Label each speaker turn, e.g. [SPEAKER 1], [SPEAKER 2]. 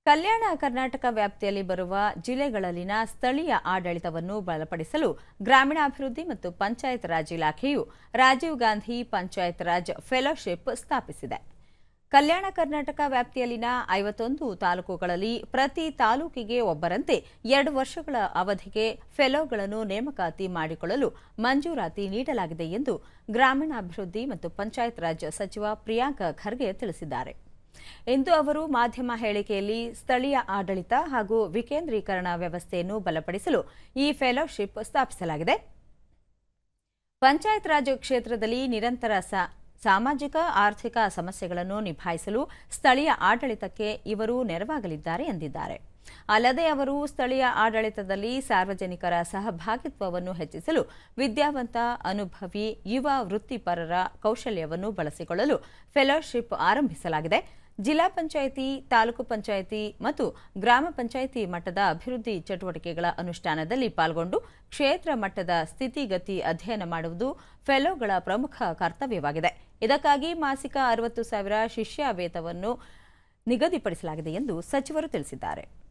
[SPEAKER 1] ಕಲ್ಯಾಣ ಕರ್ನಾಟಕ ವ್ಯಾಪ್ತಿಯಲ್ಲಿ ಬರುವ ಜಿಲ್ಲೆಗಳಲ್ಲಿನ ಸ್ಥಳೀಯ ಆಡಳಿತವನ್ನು ಬಲಪಡಿಸಲು ಗ್ರಾಮೀಣಾಭಿವೃದ್ಧಿ ಮತ್ತು ಪಂಚಾಯತ್ ರಾಜ್ ಇಲಾಖೆಯು ರಾಜೀವ್ ಗಾಂಧಿ ಪಂಚಾಯತ್ ರಾಜ್ ಫೆಲೋಶಿಪ್ ಸ್ಥಾಪಿಸಿದೆ. ಕಲ್ಯಾಣ ಕರ್ನಾಟಕ ವ್ಯಾಪ್ತಿಯಲ್ಲಿನ 51 ತಾಲೂಕುಗಳಲ್ಲಿ ಪ್ರತಿ ತಾಲೂಕಿಗೆ ಒಬ್ಬರಂತೆ 2 ವರ್ಷಗಳ ಅವಧಿಗೆ ಫೆಲೋಗಳನ್ನು ನೇಮಕಾತಿ ಮಾಡಿಕೊಳ್ಳಲು ಮಂಜೂರಾತಿ ನೀಡಲಾಗಿದೆ ಎಂದು ಗ್ರಾಮೀಣಾಭಿವೃದ್ಧಿ ಮತ್ತು ಪಂಚಾಯತ್ ರಾಜ್ ಸಚಿವ ಪ್ರಿಯಾಂಕ್ ಖರ್ಗೆ ತಿಳಿಸಿದ್ದಾರೆ. ಇಂದು ಅವರು ಮಾಧ್ಯಮ ಹೇಳಿಕೆಯಲ್ಲಿ ಸ್ಥಳೀಯ ಆಡಳಿತ ಹಾಗೂ ವಿಕೇಂದ್ರೀಕರಣ ವ್ಯವಸ್ಥೆಯನ್ನು ಬಲಪಡಿಸಲು ಈ ಫೆಲೋಶಿಪ್ ಸ್ಥಾಪಿಸಲಾಗಿದೆ. ಪಂಚಾಯತ್ ರಾಜ್ ಕ್ಷೇತ್ರದಲ್ಲಿ ನಿರಂತರ ಸಾಮಾಜಿಕ ಆರ್ಥಿಕ ಸಮಸ್ಯೆಗಳನ್ನು ನಿಭಾಯಿಸಲು ಸ್ಥಳೀಯ ಆಡಳಿತಕ್ಕೆ ಇವರು ನೆರವಾಗಲಿದ್ದಾರೆ ಎಂದಿದ್ದಾರೆ. ಅಲ್ಲದೆ ಅವರು ಸ್ಥಳೀಯ ಆಡಳಿತದಲ್ಲಿ ಸಾರ್ವಜನಿಕರ ಸಹಭಾಗಿತ್ವವನ್ನು ಹೆಚ್ಚಿಸಲು ವಿದ್ಯಾವಂತ, ಅನುಭವಿ ಯುವ ವೃತ್ತಿಪರರ ಕೌಶಲ್ಯವನ್ನು ಬಳಸಿಕೊಳ್ಳಲು ಫೆಲೋಶಿಪ್ ಆರಂಭಿಸಲಾಗಿದೆ. ಜಿಲ್ಲಾ ಪಂಚಾಯಿತಿ, ತಾಲೂಕು ಪಂಚಾಯಿತಿ ಮತ್ತು ಗ್ರಾಮ ಪಂಚಾಯಿತಿ ಮಟ್ಟದ ಅಭಿವೃದ್ಧಿ ಚಟುವಟಿಕೆಗಳ ಅನುಷ್ಠಾನದಲ್ಲಿ ಪಾಲ್ಗೊಂಡು ಕ್ಷೇತ್ರ ಮಟ್ಟದ ಸ್ಥಿತಿಗತಿ ಅಧ್ಯಯನ ಮಾಡುವುದು ಫೆಲೋಗಳ ಪ್ರಮುಖ ಕರ್ತವ್ಯವಾಗಿದೆ. ಇದಕ್ಕಾಗಿ ಮಾಸಿಕ 60,000 ಶಿಷ್ಯ ವೇತನವನ್ನು ನಿಗದಿಪಡಿಸಲಾಗಿದೆ ಎಂದು ಸಚಿವರು ತಿಳಿಸಿದ್ದಾರೆ.